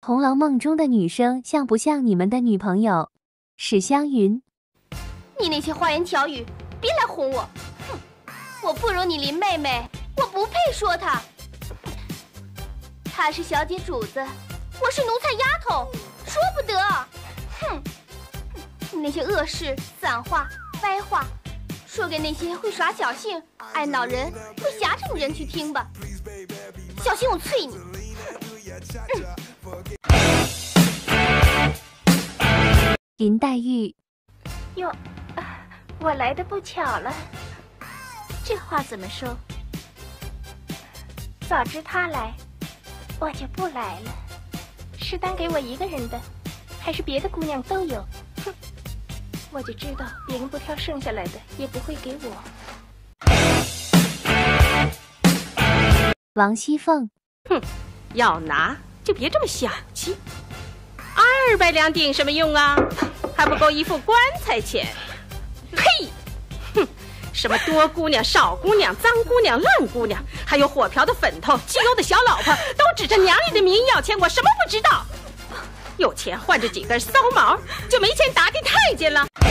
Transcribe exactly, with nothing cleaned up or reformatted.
《红楼梦》中的女生像不像你们的女朋友史湘云？ 你那些花言巧语，别来哄我！哼，我不如你林妹妹，我不配说她。她是小姐主子，我是奴才丫头，说不得。哼，你那些恶事、散话、歪话，说给那些会耍小性、爱恼人、会挟着你人去听吧，小心我啐你！嗯。 林黛玉， 哟，我来的不巧了。这话怎么说？早知他来，我就不来了。是单给我一个人的，还是别的姑娘都有？哼，我就知道别人不挑剩下来的，也不会给我。 王熙凤， 哼，要拿就别这么小气。二百两顶什么用啊？还不够一副棺材钱。呸！哼，什么多姑娘、少姑娘、脏姑娘、烂姑娘，还有火瓢的粉头、机油的小老婆，都指着娘里的名义要钱，我什么不知道？有钱换着几根骚毛，就没钱打听太监了。